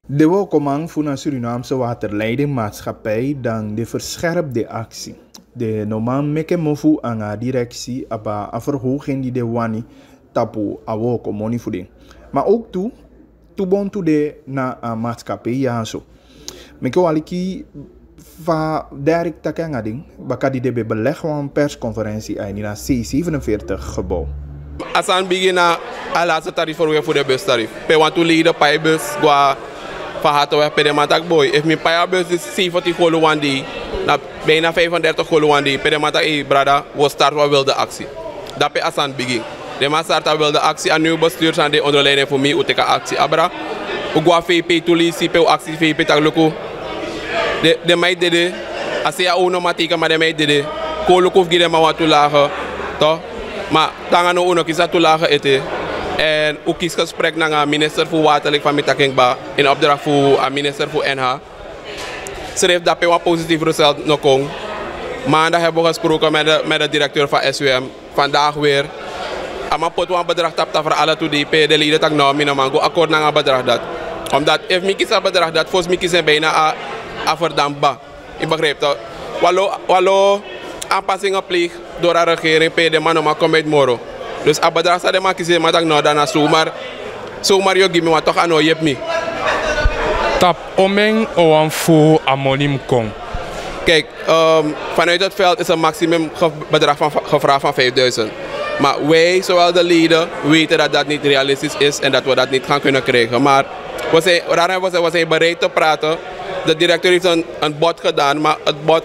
De welkomang van een Surinaamse waterleidingmaatschappij dan de verscherpte actie. De normaal meke mofu aan de directie aba a verhoging die de wani tapu a welkomoni voeding. Maar ook toe de na a maatschappij ja zo. Meke waliki va direct takengading bakadi de beleg van persconferentie in een C47 gebouw. Als aan beginnen a laatste tarief voor de bustarief. Pe want to leader pay bus gwa van Hatoweg per de matak boy. If mijn payabus is 70 golo one day, na bijna 35 golo one day, per de matak brada, we start wat wilde actie. Dat pe asan begin. De man start wilde actie en nu bestuur zijn de onderleiding voor mij uteka actie. Abra, we gaan VP toelisie pe actie VP tak loko. De meid dede, als je automatiek maar de meid dede, koloko gide maar wat toelagen, toch? Maar dan gaan we ook nog eens toelagen eten. En ook is gesprek met de minister voor Waterlijk van Mitakengba in opdracht voor de minister voor NH. Ze heeft dat een positief resultaat nog komen. Maandag hebben we gesproken met de directeur van SWM. Vandaag weer. Maar pot een bedrag tapta voor alle toe die de leden tak nou mina mango akkoord naar een bedrag dat. Omdat if mi kies een bedrag dat volgens mij kiezen bijna a verdampa. Ik begrijp dat. Wallo aanpassingen pleeg door de regering pe de man om komen uit moro. Dus a bedrag sa de ma kiezen maar tak nou dan zomaar je gimme wat toch aan je me. Tap omeng oan fu amonim kong. Kijk, vanuit het veld is een maximum bedrag gevraagd van 5000. Maar wij, zowel de leden, weten dat dat niet realistisch is en dat we dat niet gaan kunnen krijgen. Maar we zijn bereid te praten. De directeur heeft een bod gedaan, maar het bod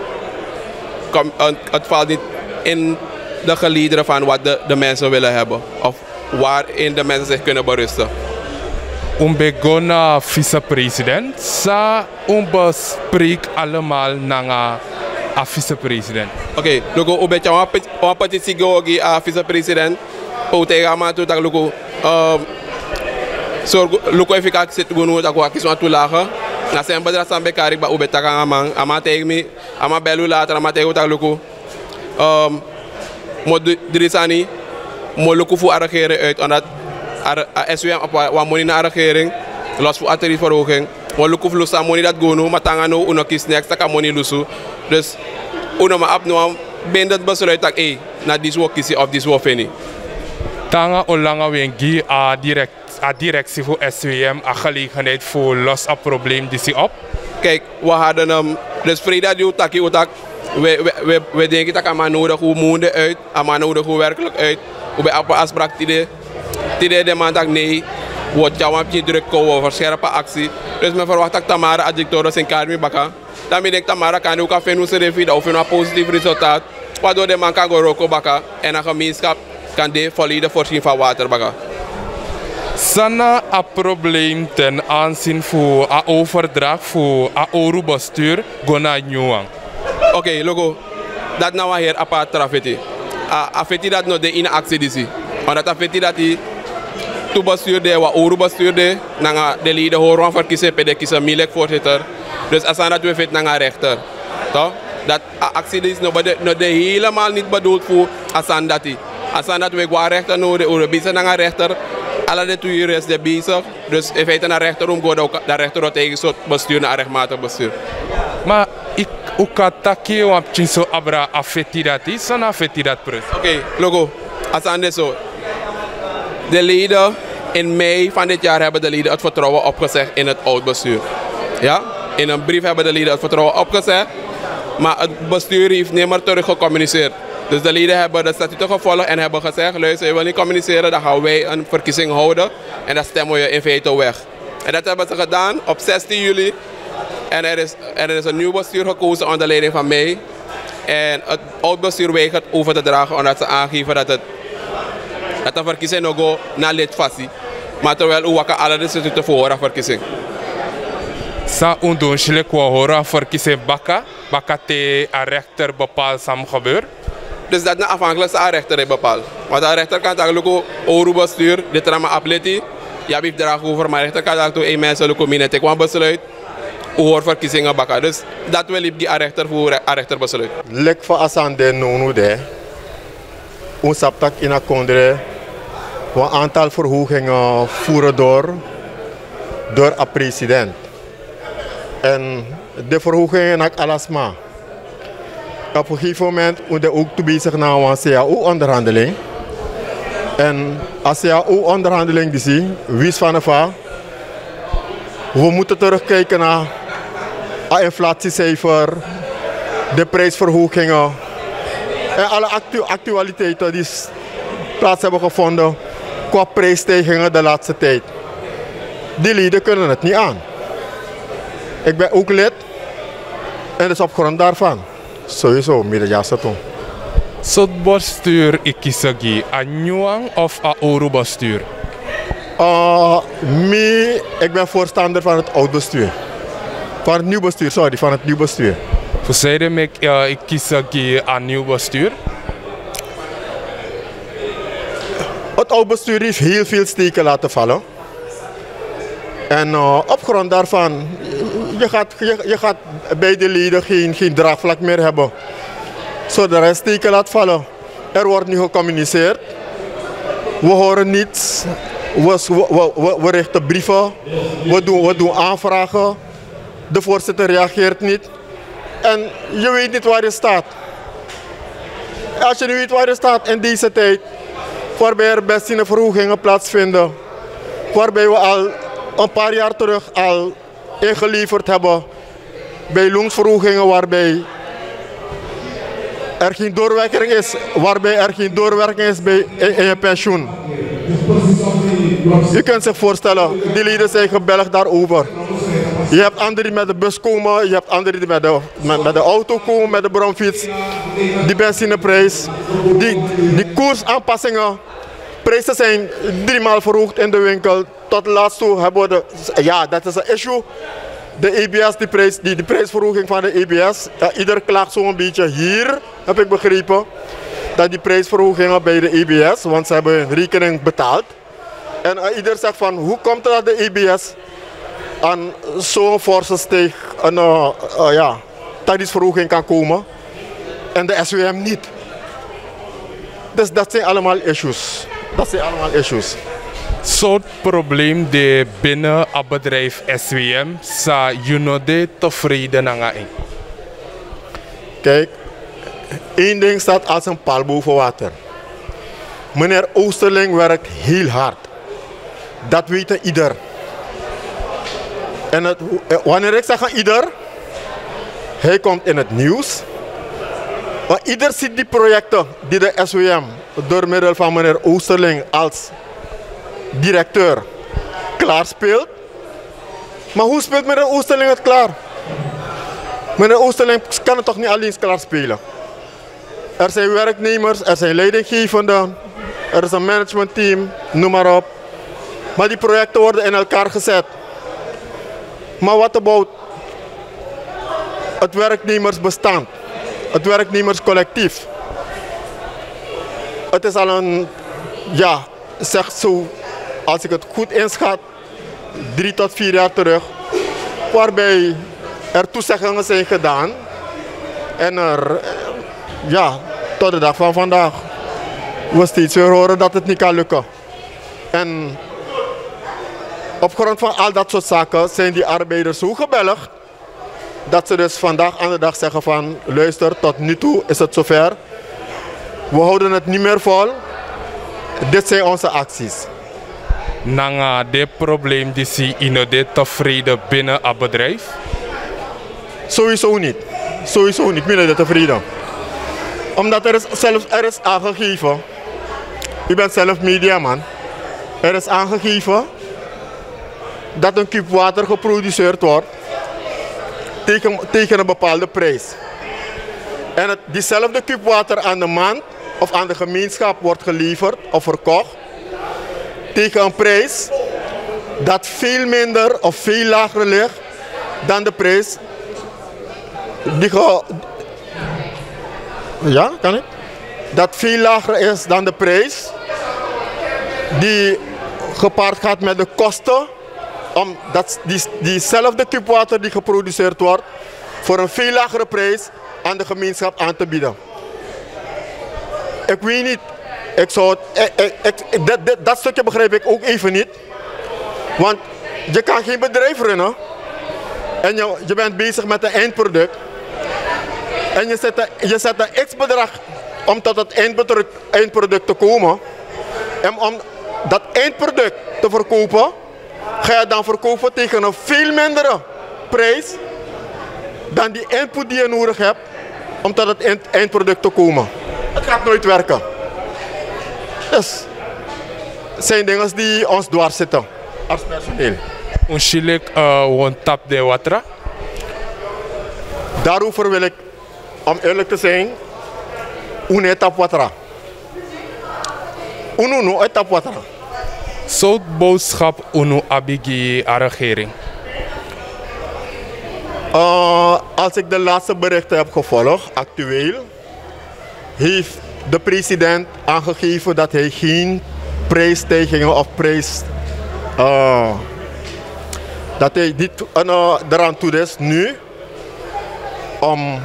het valt niet in de geliederen van wat de mensen willen hebben. Of waarin de mensen zich kunnen berusten. Begona vicepresident, sa bespreek allemaal naar a vicepresident. Oké, logo ubetja een petitie gogi a vicepresident. Potega ma tu tak logo so logo efika set gonu tak wa kiswa tu laga. Na sem bedra sambe kari ba ubeta ka amang ama tegmi ama belu later ama tego tak logo mo drisani mo logo fu arregeren uit omdat SWM op wat money naar de regering, los voor tarieverhoging. We lukken voor losse money dat gono, maar tanga no uno kies next tak money lusu. Dus uno maar abno ben dat besluit dat na dis wo kiesie of dis wo feni. Tanga olanga wengi a directie voor SWM a gelegenheid voor los a probleem die op. Kijk, we hadden dus vrijdag die taki utak. We denken dat aan nodig hoe moende uit, aan nodig hoe werkelijk uit, hoe bij een afspraak die de man dat nee, wordt jouw een druk komen over scherpe actie. Dus men verwacht dat Tamara adjectoren zijn kaart bakken. Dan denk ik Tamara kan ook afvinden of een positief resultaat. Waardoor de man kan gaan roken bakken en een gemeenschap kan de volledig voorzien van water bakken. Sana a probleem ten aanzien voor a overdracht voor a orubestuur gona nieuwang. Oké, logo. Dat nou hier apart trafeti. Afeti dat no de in actie disi. Omdat afeti dat die to bestuurde wa oru bestuurde nanga de leden horen van kiezen pe de kiezen milek voorzitter. Dus als aan dat we vet nanga rechter. Toch? Dat actie is no de helemaal niet bedoeld voor asan dat die. Asan dat we qua rechter nodig oru bezig nanga rechter. Alle de 2 uur is de bezig. Dus in feite naar rechter om gaan de rechter wat tegen soort bestuur naar rechtmatig bestuur. Maar ik ook attacke op chinso abra afeti dat is en afeti dat pres. Oké, logo. Asan de zo. De leden in mei van dit jaar hebben de leden het vertrouwen opgezegd in het oud-bestuur. Ja? In een brief hebben de leden het vertrouwen opgezegd, maar het bestuur heeft niet meer terug gecommuniceerd. Dus de leden hebben de statuten gevolgd en hebben gezegd, luister, je wil niet communiceren, dan gaan wij een verkiezing houden en dan stemmen we in feite weg. En dat hebben ze gedaan op 16 juli en er is een nieuw bestuur gekozen onder leiding van mij. En het oud-bestuur weigert over te dragen omdat ze aangeven dat de verkiezing nog go naar lidfasie. Maar terwijl u wakker alle de statuten voor de verkiezing. Sa undonsje kwa hora verkiezing baka te a rechter bepaalt sam gebeur. Dus dat is afhankelijk van de rechter bepaalt. Want de rechter kan eigenlijk ook bestuur, de trama atleti. Ja, wie draagt over, maar de rechter kan ook een mensen ook minder tekwan besluit. Over verkiezingen bakken. Dus dat wil ik die rechter voor de rechter besluit. Lek van Asande nonu de. Ons saptak in a kondre. Een aantal verhogingen voeren door. door de president. En de verhogingen naar Alasma. Op een gegeven moment moet je ook bezig naar een CAO-onderhandeling. En als CAO-onderhandeling die zie, wist van de we moeten terugkijken naar het inflatiecijfer, de prijsverhogingen en alle actualiteiten die plaats hebben gevonden qua prijsstijgingen de laatste tijd. Die lieden kunnen het niet aan. Ik ben ook lid en dus op grond daarvan sowieso middenjaarse toen. Zot bestuur ik kiesagi een nieuw of een oude bestuur? Ik ben voorstander van het oud bestuur. Van het nieuw bestuur, sorry, van het nieuw bestuur. Voor zeiden ik kiesagi een nieuw bestuur? Het oud bestuur heeft heel veel steken laten vallen. En op grond daarvan, je gaat bij de leden geen draagvlak meer hebben. Zodra hij steken laat vallen, er wordt nu gecommuniceerd. We horen niets. We richten brieven. We doen aanvragen. De voorzitter reageert niet. En je weet niet waar je staat. Als je nu weet waar je staat in deze tijd, waarbij er best in verhogingen plaatsvinden, waarbij we al een paar jaar terug al ingeleverd hebben bij loonsverhogingen, waarbij er geen doorwerking is, in je pensioen. Je kunt zich voorstellen, die leden zijn gebelgd daarover. Je hebt anderen die met de bus komen, je hebt anderen die met de auto komen, met de bromfiets. Die benzineprijs, die koersaanpassingen. Prijzen zijn 3 maal verhoogd in de winkel. Tot laatst toe hebben we dat is een issue. De EBS, die prijsverhoging van de EBS. Ieder klaagt zo'n beetje hier, heb ik begrepen. Dat die prijsverhogingen bij de EBS, want ze hebben hun rekening betaald. En ieder zegt van, hoe komt het dat de EBS aan zo'n forse tariefsverhoging kan komen en de SWM niet. Dus dat zijn allemaal issues. Zo'n probleem die binnen het bedrijf SWM, sa je tevreden aan. Kijk, één ding staat als een paal boven water. Meneer Oosterling werkt heel hard. Dat weet ieder. En wanneer ik zeg aan ieder, hij komt in het nieuws. Maar ieder ziet die projecten die de SWM door middel van meneer Oosterling als directeur klaarspeelt. Maar hoe speelt meneer Oosterling het klaar? Meneer Oosterling kan het toch niet alleen klaarspelen? Er zijn werknemers, er zijn leidinggevenden, er is een managementteam, noem maar op. Maar die projecten worden in elkaar gezet. Maar wat about het werknemersbestand, het werknemerscollectief? Het is al een, zeg zo, als ik het goed inschat, 3 tot 4 jaar terug, waarbij er toezeggingen zijn gedaan en er, tot de dag van vandaag, we steeds weer horen dat het niet kan lukken. En op grond van al dat soort zaken zijn die arbeiders zo gebelgd dat ze dus vandaag aan de dag zeggen van luister, tot nu toe is het zover. We houden het niet meer vol. Dit zijn onze acties. Nanga dit probleem die zie je tevreden binnen het bedrijf? Sowieso niet. Sowieso niet binnen de tevreden. Omdat er is aangegeven, u bent zelf mediaman, er is aangegeven dat een kuub water geproduceerd wordt tegen een bepaalde prijs. En diezelfde kuub water aan de man of aan de gemeenschap wordt geleverd of verkocht tegen een prijs dat veel minder of veel lager ligt dan de prijs dat veel lager is dan de prijs die gepaard gaat met de kosten om diezelfde kuub water die geproduceerd wordt voor een veel lagere prijs aan de gemeenschap aan te bieden. Ik weet niet, dat stukje begrijp ik ook even niet. Want Je kan geen bedrijf runnen en je bent bezig met een eindproduct. En je zet een x-bedrag om tot het eindproduct te komen. En om dat eindproduct te verkopen, ga je dan verkopen tegen een veel mindere prijs dan die input die je nodig hebt om tot het eindproduct te komen. Het gaat nooit werken. Dus het zijn dingen die ons dwars zitten als personeel. Onschillig tap de water. Daarover wil ik, om eerlijk te zijn, une tap water. Unu tap water. Zo'n boodschap unu abigi aan regering. Als ik de laatste berichten heb gevolgd, actueel, heeft de president aangegeven dat hij geen prijsstijgingen of dat hij niet eraan toe is nu om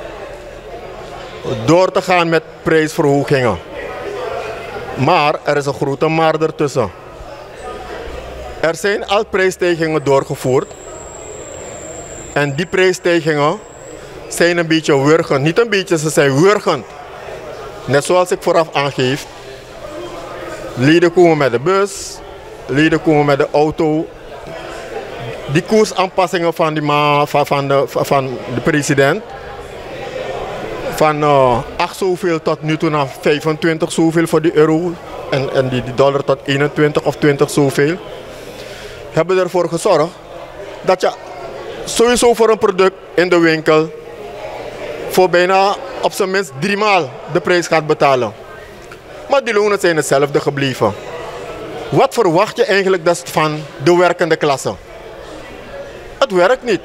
door te gaan met prijsverhogingen. Maar er is een grote maar ertussen. Er zijn al prijsstijgingen doorgevoerd. En die prijsstijgingen zijn een beetje wurgend. Niet een beetje, ze zijn wurgend. Net zoals ik vooraf aangeef. Leden komen met de bus, leden komen met de auto. Die koersaanpassingen van de president. Van 8 zoveel tot nu toe naar 25 zoveel voor die euro. En die dollar tot 21 of 20 zoveel. Hebben ervoor gezorgd dat je sowieso voor een product in de winkel voor bijna op zijn minst 3 maal de prijs gaat betalen. Maar die lonen zijn hetzelfde gebleven. Wat verwacht je eigenlijk dus van de werkende klasse? Het werkt niet.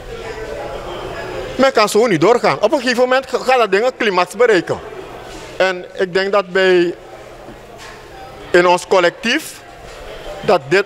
Men kan zo niet doorgaan. Op een gegeven moment gaat dat ding een climax bereiken. En ik denk dat in ons collectief, dat dit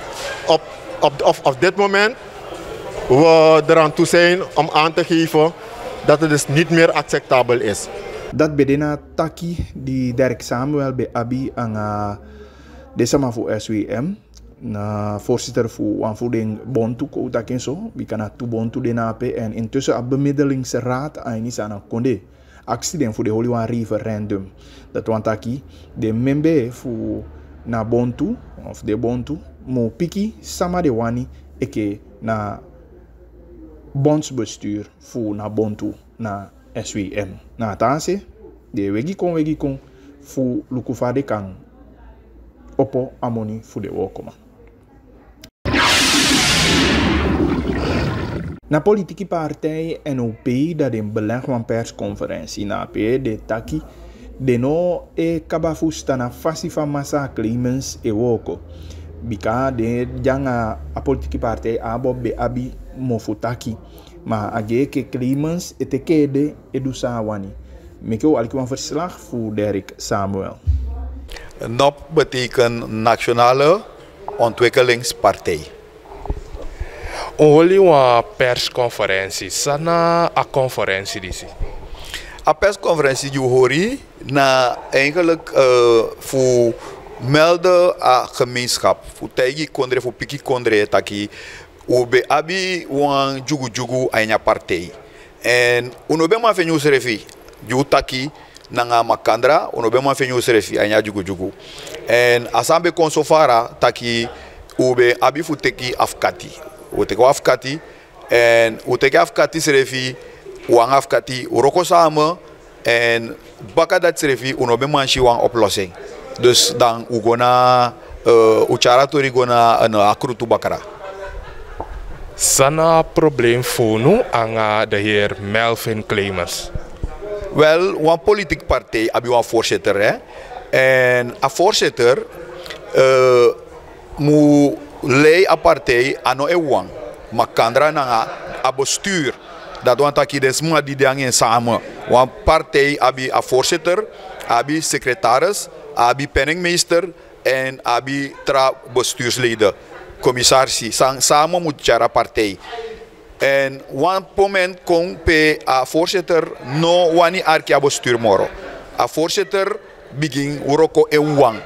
op dit moment we eraan toe zijn om aan te geven dat het dus niet meer acceptabel is. Dat bedena taki die Dirk Samuel bij Abi aan deze man voor SWM, na voorzitter voor aanvoering Bontu ko takin zo, wie kan het Bontu de nape en intussen een bemiddelingsraad aan is aan konde accident voor de Holy One referendum. Dat want taki de member voor na Bontu of de Bontu mo piki sama de wani eke na bondsbestuur voor na Bontu na SWM. Na tanse de wegi kon voor lukufade kan oppo amoni voor de wokoma. Na politieke partij NOP dat in beleg van persconferentie na P de taki de no e kabafusta na fasi van massa claimants e woko. Bika de janga a politieke partij abo be abi mofutaki. Maar age ke claimants ete kede edusa wani. Meko alkwan verslag voor Dirk Samuel. NOP betekent Nationale Ontwikkelingspartij. Only een persconferentie. Sana a conferentie disi. A persconferentie die hoor na eigenlijk voor melden a gemeenschap. Voor tijgi kondre voor piki kondre taki. Ube abi wan jugu anya partij. En unobe ma fenyu serefi. Ju taki nanga makandra unobe ma fenyu serefi anya jugu. En asambe konsofara taki ube abi futeki afkati. Uteke afkati en uteke afkati serefi wang afkati uroko samen en baka dat serefi unobe manchi wang oplossing. Dus dan ugona uchara tori gona een akrutu bakara. Sana probleem voor aan de heer Melvin Clemens. Wel, een politieke partij heb je een voorzitter. Hè? En een voorzitter moet leiden een partij aan een maar kandra na een bestuur. Dat want dat je sma die dingen samen. Een partij heb je een voorzitter, heb je secretaris, heb je penningmeester en heb je bestuursleden. Commissaris, samen moet je een partij. En one moment komt pe a voorzitter no wani arki a bestuur moro. A voorzitter begin uroko e wang.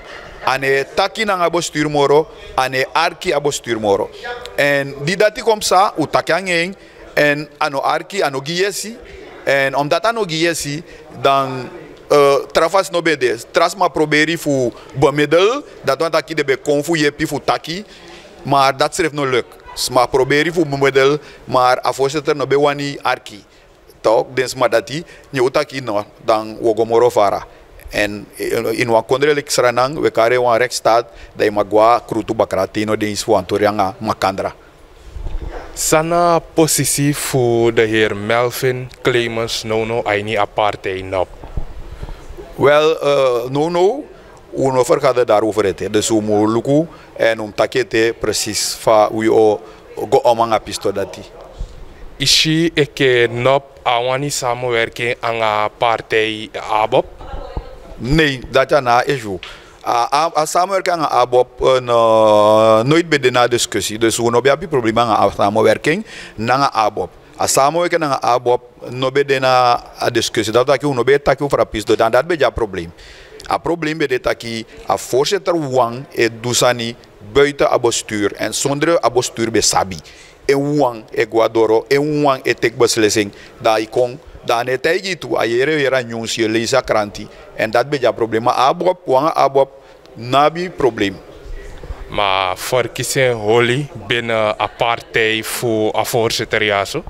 ane taki na bestuur moro, ane arki a bestuur moro. En die dati komt sa, u taki aan en ano arki, ano giesi. En omdat ano giesi, dan trafas no bedes. Tras ma proberi fu bemiddel, dat want taki de be konfu yepi fu taki, maar dat schrijft no leuk. Ma proberi fu bemiddel, maar a voorzitter no be wani arki. Toch, dens ma dati, ni utaki no, dan wogomoro fara. En in wan kondrelik sranang, we kare wan rechtsstaat, dat je magwa krutu bakratino dins fu antorianga makandra. Sana positie voor de heer Melvin Clemens no aini apartheid nop. Wel, no, uno vergaderen daarover het. Dus we moeten lukken en takete precies van hoe je go omanga pisto dati. Ishi eke nop awani samenwerking aan de partij ABOP? Nee, dat is na issue. A samenwerking aan ABOP nooit bij de discussie. Dus we hebben een probleem aan samenwerking naar ABOP. A samenwerking naar ABOP nooit bij de discussie. Dat is we bij het over pisto. Dan dat is een probleem. A probleem bij dit is a voorzitter Wang e dusani buiten a bestuur en zonder a bestuur bij Sabi. En Wang e Guadoro en Wang e tek beslissing dat ik kon. Dan het eigenlijk toe a jere weer nieuws je lezen kranti en dat is een probleem. Maar ABOP, Wang ABOP, nabi probleem. Maar verkiezing holy binnen een partij voor een voorzitter ja zo?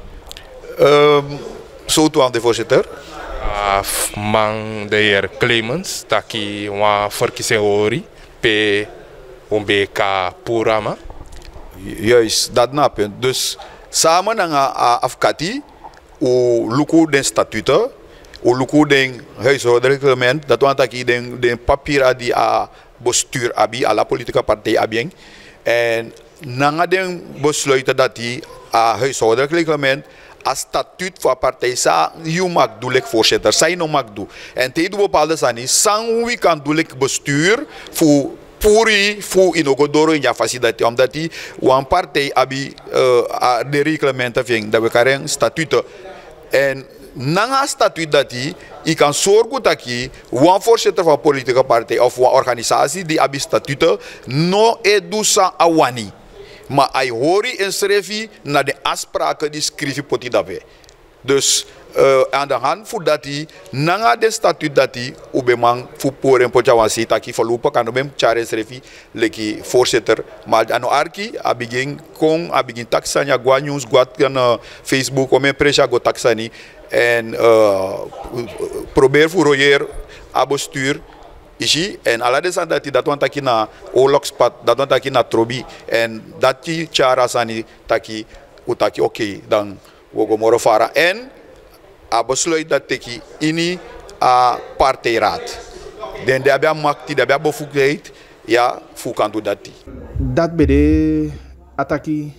Zo toe aan de voorzitter. Man de heer Clemens, taki wa verkiezing holy pe ombeka purama. Juist, dat na punt. Dus samen met afkati, u luku den statuten, u luku den huishoudelijk reglement, dat want dat den papier die a bestuur abi, a la politieke partij abi, en na den besluiten dat die a huishoudelijk reglement, a statuut van partij sa, you mag doelek voorzitter, zij no mag doen. En te doen bepaalde sani, sang wie kan doelek bestuur voor puri fu inogodoro in ja faciliteit omdat die one partij abi de reglementen ving dat we karen statuten en na statuut dat die kan zorgen dat die one voorzitter van politieke partij of one organisatie die abi statuten no edusa awani maar ai hori en schrevi na de afspraken die schrijven poti daarbij dus aan de hand voor dat die na de statuut dat die ubemang voor poren pochawansi taki verlopen kan ubem Charles Refi leki voorzitter maar ano arki abigin kong abigin taksanya gwa news gwa kan Facebook om pressure go taksani en probeer voor royer abostuur ici en ala de dat die dat want taki na oorlogspat dat want taki na trobi en dat die charasani taki utaki oké dan wogomoro fara en a besluit dat teki ini a partijraad. Den de abia makti, de abia bevoegdheid, ja, voor kan doen dat die. Dat bij de attackie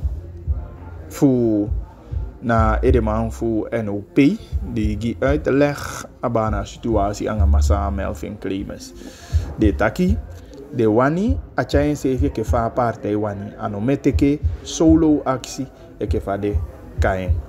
voor na edeman voor NOP die gi uitleg abana situatie aan massa Melvin Clemens. De taki de wani achain sevi ke fa partij wani anometeke solo actie e ke fa de kain.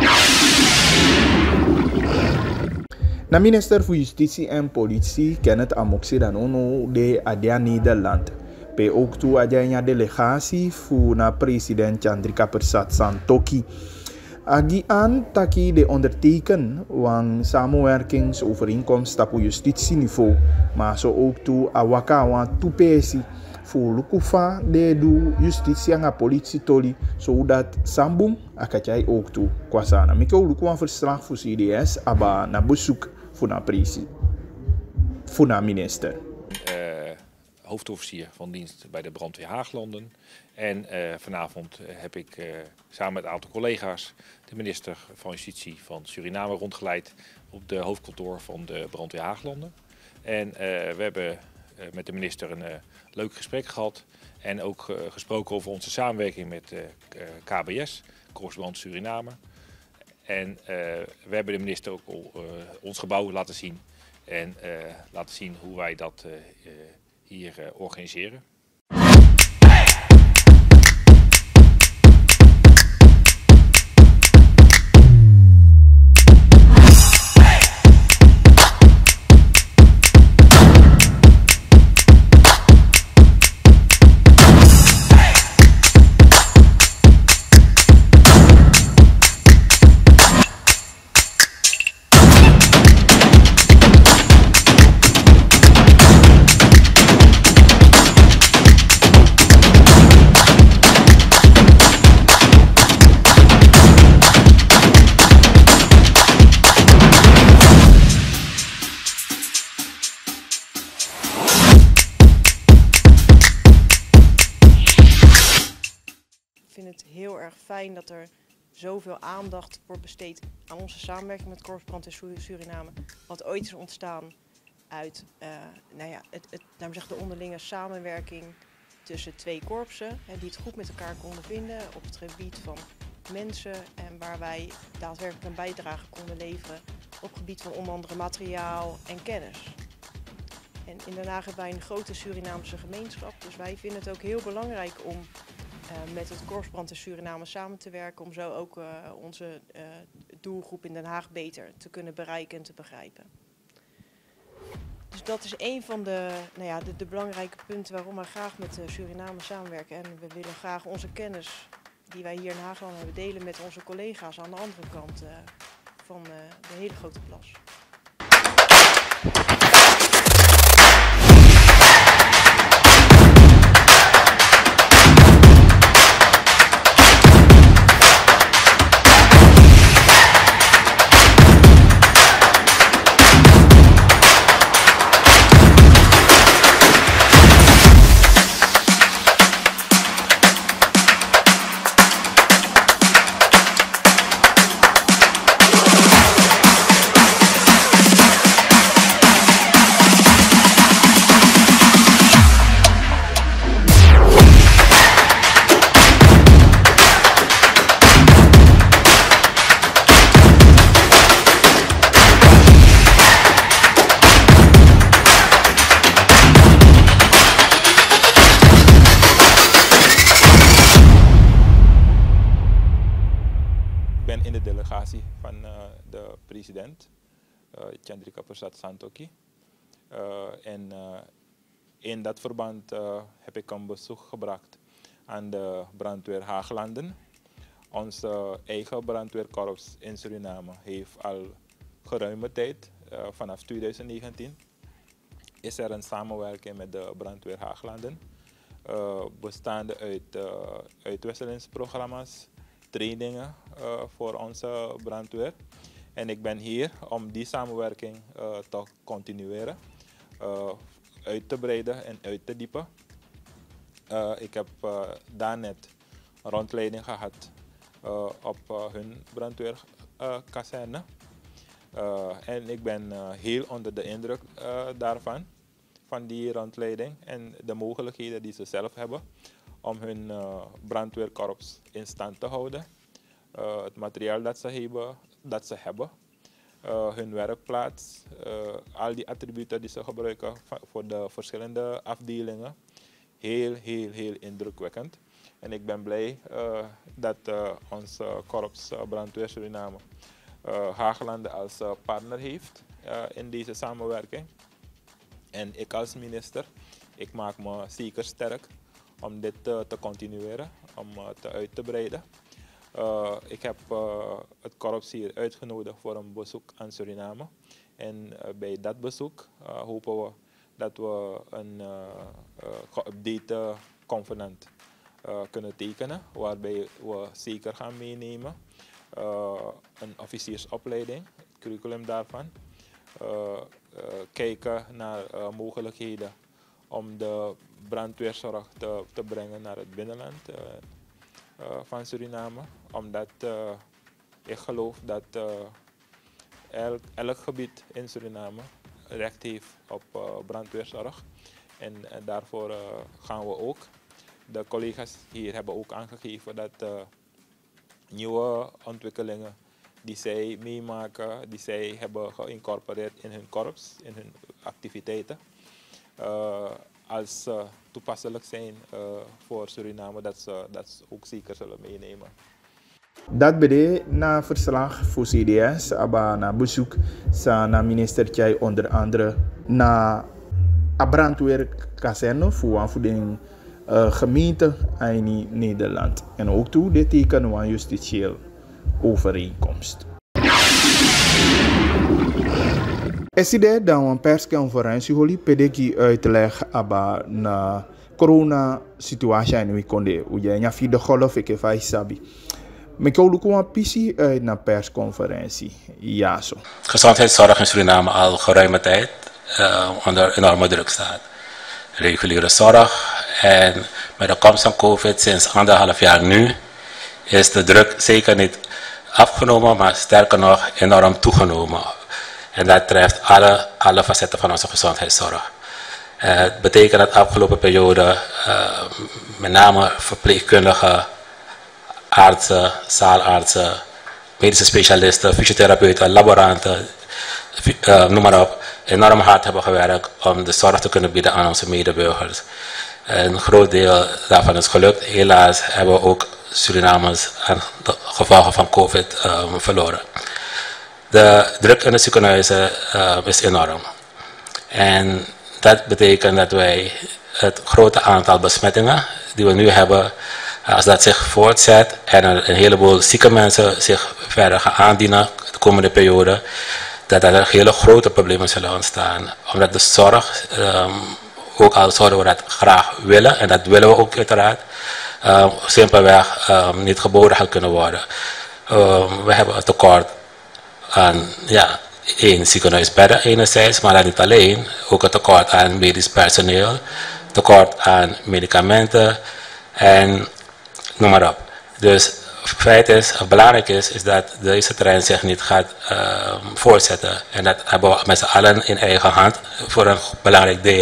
Na minister voor Justitie en Politie Kenneth Amoxi dan ono de Adia Nederland. Pe ook toe adjanya delegatie voor na president Chandrika Persat Santokhi. Agi aan taki de onderteken wang samenwerkingsovereenkomst op justitieniveau, maar zo ook toe awaka wan tupesi voor lukufa de du justitie en politie toli, zodat sambung akachai ook toe kwasana. Miko lukuan verslag voor CDS aba na bezoek voor na presi, voor na minister. Hoofdofficier van dienst bij de brandweer Haaglanden. En vanavond heb ik samen met een aantal collega's de minister van Justitie van Suriname rondgeleid op de hoofdkantoor van de brandweer Haaglanden. En we hebben met de minister een leuk gesprek gehad en ook gesproken over onze samenwerking met KBS, Korpsbrand Suriname. En we hebben de minister ook al ons gebouw laten zien en laten zien hoe wij dat hier organiseren. vind het heel erg fijn dat er zoveel aandacht wordt besteed aan onze samenwerking met Korps Brandweer Suriname. Wat ooit is ontstaan uit de onderlinge samenwerking tussen 2 korpsen. Die het goed met elkaar konden vinden op het gebied van mensen. En waar wij daadwerkelijk een bijdrage konden leveren op het gebied van onder andere materiaal en kennis. En in Den Haag hebben wij een grote Surinaamse gemeenschap. Dus wij vinden het ook heel belangrijk om met het Korps Brandweer Suriname samen te werken. Om zo ook onze doelgroep in Den Haag beter te kunnen bereiken en te begrijpen. Dus dat is een van de belangrijke punten waarom wij graag met Suriname samenwerken. En we willen graag onze kennis die wij hier in Haagland hebben delen met onze collega's aan de andere kant van de hele grote plas. Van de president, Chandrika Prasad Santokhi. In dat verband heb ik een bezoek gebracht aan de brandweer Haaglanden. Onze eigen brandweerkorps in Suriname heeft al geruime tijd, vanaf 2019, is er een samenwerking met de brandweer Haaglanden. Bestaande uit uitwisselingsprogramma's, trainingen voor onze brandweer. En ik ben hier om die samenwerking te continueren, uit te breiden en uit te diepen. Ik heb daarnet een rondleiding gehad op hun brandweerkazerne. En ik ben heel onder de indruk daarvan, van die rondleiding en de mogelijkheden die ze zelf hebben om hun brandweerkorps in stand te houden. Het materiaal dat ze hebben, hun werkplaats, al die attributen die ze gebruiken voor de verschillende afdelingen. Heel indrukwekkend. En ik ben blij dat ons korps brandweer Suriname Haaglanden als partner heeft in deze samenwerking. En ik als minister, ik maak me zeker sterk om dit te continueren, om het uit te breiden. Ik heb het korps hier uitgenodigd voor een bezoek aan Suriname. En bij dat bezoek hopen we dat we een geüpdate convenant kunnen tekenen, waarbij we zeker gaan meenemen een officiersopleiding, het curriculum daarvan. Kijken naar mogelijkheden om de brandweerzorg te brengen naar het binnenland van Suriname. Omdat ik geloof dat elk gebied in Suriname recht heeft op brandweerzorg. En daarvoor gaan we ook. De collega's hier hebben ook aangegeven dat nieuwe ontwikkelingen die zij meemaken, die zij hebben geïncorporeerd in hun korps, in hun activiteiten, als toepasselijk zijn voor Suriname, dat ze ook zeker zullen meenemen. Dat bede na verslag voor CDS, aber na bezoek na minister Tjai onder andere na brandweerkazerne voor de gemeente in Nederland. En ook toe dit teken van justitieel overeenkomst. Is idee dat een persconferentie holi pedeki uitleg aba na corona situatie in wikonde uje nya fi de golf ik even sabi. Me kou luku een pisi uit na persconferentie. Ja zo. Gezondheidszorg in Suriname al geruime tijd onder enorme druk staat. Reguliere zorg en met de komst van COVID sinds 1,5 jaar nu is de druk zeker niet afgenomen, maar sterker nog enorm toegenomen. En dat treft alle facetten van onze gezondheidszorg. Het betekent dat de afgelopen periode met name verpleegkundigen, artsen, zaalartsen, medische specialisten, fysiotherapeuten, laboranten, noem maar op, enorm hard hebben gewerkt om de zorg te kunnen bieden aan onze medeburgers. Een groot deel daarvan is gelukt. Helaas hebben we ook Surinamers aan de gevolgen van COVID verloren. De druk in de ziekenhuizen is enorm. En dat betekent dat wij het grote aantal besmettingen die we nu hebben, als dat zich voortzet en er een heleboel zieke mensen zich verder gaan aandienen de komende periode, dat er hele grote problemen zullen ontstaan. Omdat de zorg, ook al zouden we dat graag willen, en dat willen we ook uiteraard, simpelweg niet geboden gaat kunnen worden. We hebben een tekort aan ziekenhuisbedden enerzijds, maar dat niet alleen. Ook een tekort aan medisch personeel, tekort aan medicamenten en noem maar op. Dus het feit is, of belangrijk is dat deze trend zich niet gaat voortzetten. En dat hebben we met z'n allen in eigen hand voor een belangrijk deel.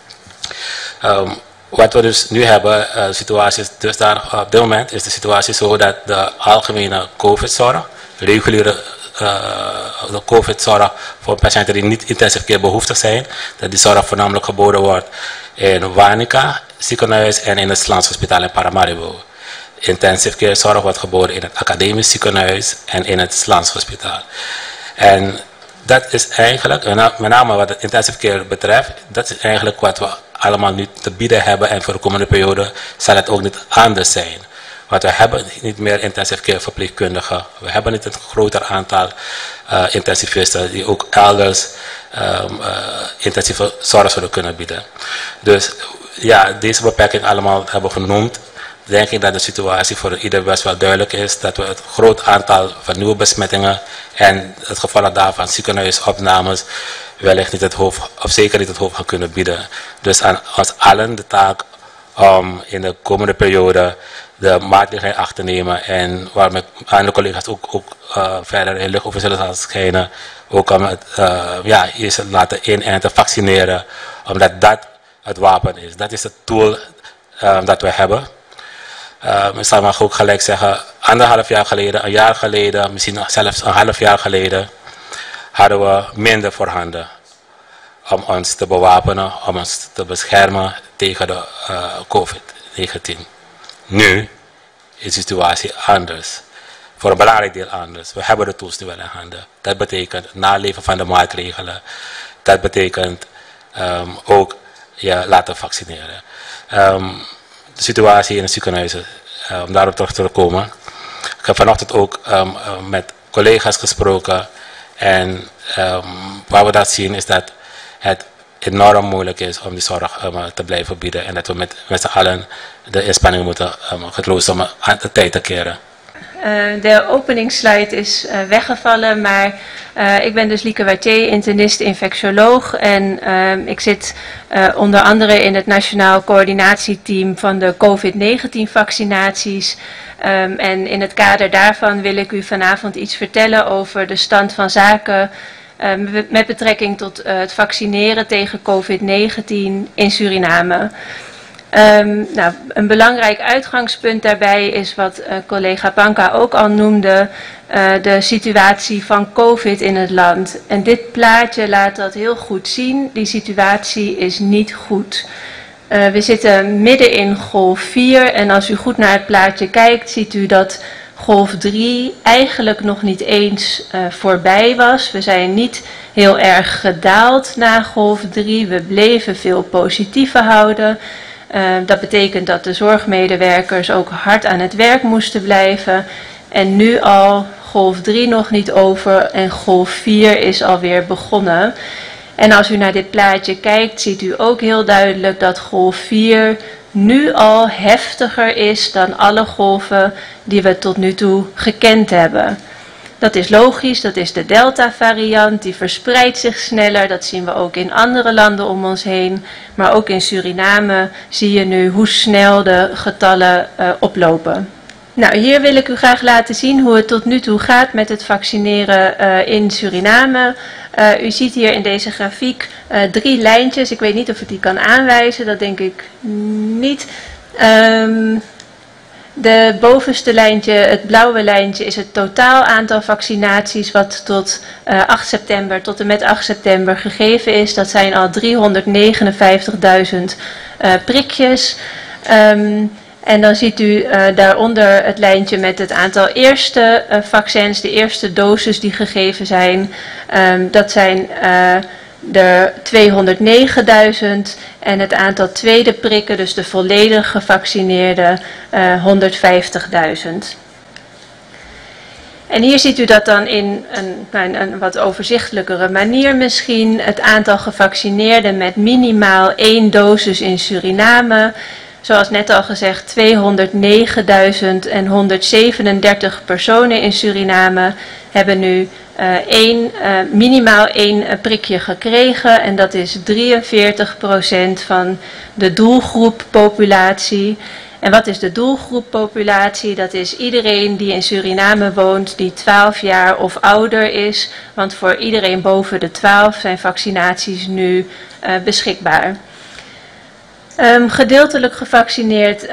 Wat we dus nu hebben, de situatie is dusdanig, op dit moment is de situatie zo dat de algemene COVID-zorg, reguliere de COVID-zorg voor patiënten die niet intensive care behoeftig zijn, dat die zorg voornamelijk geboden wordt in Wanica ziekenhuis en in het Lands Hospitaal in Paramaribo. Intensive care zorg wordt geboden in het academisch ziekenhuis en in het Lands Hospitaal. En dat is eigenlijk, met name wat het intensive care betreft, dat is eigenlijk wat we allemaal nu te bieden hebben en voor de komende periode zal het ook niet anders zijn. Want we hebben niet meer intensive care verpleegkundigen, we hebben niet een groter aantal intensivisten die ook elders intensieve zorg zullen kunnen bieden. Dus ja, deze beperking allemaal hebben genoemd. Denk ik dat de situatie voor ieder best wel duidelijk is, dat we het groot aantal van nieuwe besmettingen en het gevolg daarvan ziekenhuisopnames wellicht niet het hoofd, of zeker niet het hoofd gaan kunnen bieden. Dus aan ons allen de taak om in de komende periode de maatregelen acht te nemen en waar met aan de collega's ook verder in licht over zullen schijnen, ook om het eerst laten inenten, vaccineren, omdat dat het wapen is. Dat is het tool dat we hebben. Ik zal maar ook gelijk zeggen, 1,5 jaar geleden, een jaar geleden, misschien zelfs een half jaar geleden, hadden we minder voorhanden om ons te bewapenen, om ons te beschermen tegen de COVID-19. Nu is de situatie anders. Voor een belangrijk deel anders. We hebben de tools nu wel in handen. Dat betekent naleven van de maatregelen. Dat betekent ook je laten vaccineren. De situatie in de ziekenhuizen, om daarop terug te komen. Ik heb vanochtend ook met collega's gesproken en waar we dat zien is dat het enorm moeilijk is om die zorg te blijven bieden en dat we met z'n allen de inspanningen moeten getroosten om aan de tijd te keren. De openingsslide is weggevallen, maar ik ben dus Lieke Wattier, internist infectioloog en ik zit onder andere in het Nationaal Coördinatieteam van de COVID-19 vaccinaties. En in het kader daarvan wil ik u vanavond iets vertellen over de stand van zaken met betrekking tot het vaccineren tegen COVID-19 in Suriname. Een belangrijk uitgangspunt daarbij is wat collega Panka ook al noemde, de situatie van COVID in het land. En dit plaatje laat dat heel goed zien. Die situatie is niet goed. We zitten midden in golf 4 en als u goed naar het plaatje kijkt, ziet u dat golf 3 eigenlijk nog niet eens voorbij was. We zijn niet heel erg gedaald na golf 3. We bleven veel positieven houden. Dat betekent dat de zorgmedewerkers ook hard aan het werk moesten blijven. En nu al golf 3 nog niet over en golf 4 is alweer begonnen. En als u naar dit plaatje kijkt, ziet u ook heel duidelijk dat golf 4 nu al heftiger is dan alle golven die we tot nu toe gekend hebben. Dat is logisch, dat is de Delta-variant, die verspreidt zich sneller. Dat zien we ook in andere landen om ons heen. Maar ook in Suriname zie je nu hoe snel de getallen oplopen. Nou, hier wil ik u graag laten zien hoe het tot nu toe gaat met het vaccineren in Suriname. U ziet hier in deze grafiek 3 lijntjes. Ik weet niet of ik die kan aanwijzen, dat denk ik niet. De bovenste lijntje, het blauwe lijntje, is het totaal aantal vaccinaties wat tot 8 september, tot en met 8 september gegeven is. Dat zijn al 359.000 prikjes. En dan ziet u daaronder het lijntje met het aantal eerste vaccins, de eerste doses die gegeven zijn. Dat zijn er 209.000 en het aantal tweede prikken, dus de volledig gevaccineerden, 150.000. En hier ziet u dat dan in een wat overzichtelijkere manier misschien. Het aantal gevaccineerden met minimaal 1 dosis in Suriname. Zoals net al gezegd, 209.137 personen in Suriname hebben nu minimaal 1 prikje gekregen. En dat is 43% van de doelgroeppopulatie. En wat is de doelgroeppopulatie? Dat is iedereen die in Suriname woont, die 12 jaar of ouder is. Want voor iedereen boven de 12 zijn vaccinaties nu beschikbaar. Gedeeltelijk gevaccineerd 12,27%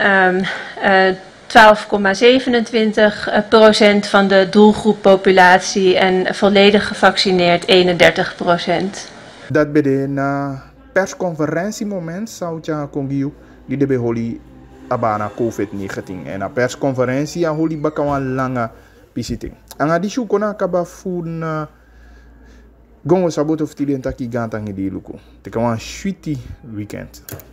van de doelgroeppopulatie en volledig gevaccineerd 31%. Dat bij de persconferentiemoment zou je kongiu die de beholi abana COVID-19 en een persconferentie aan holi bakawan lange visiting. Anga di shukona kaba fun gongo saboto ftili entaki gantang di luko. Te kawan shwiti weekend.